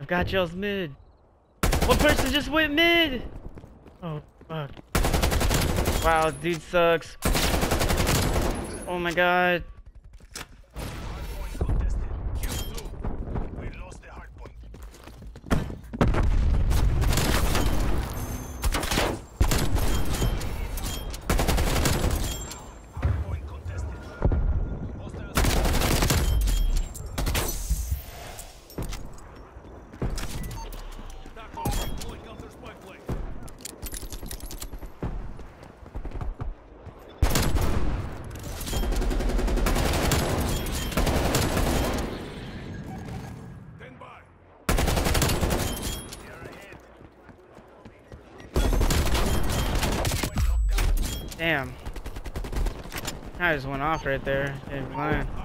forgot y'all's mid. One person just went mid. Oh fuck. Wow, dude sucks. Oh my god. Damn. I just went off right there. Didn't mind.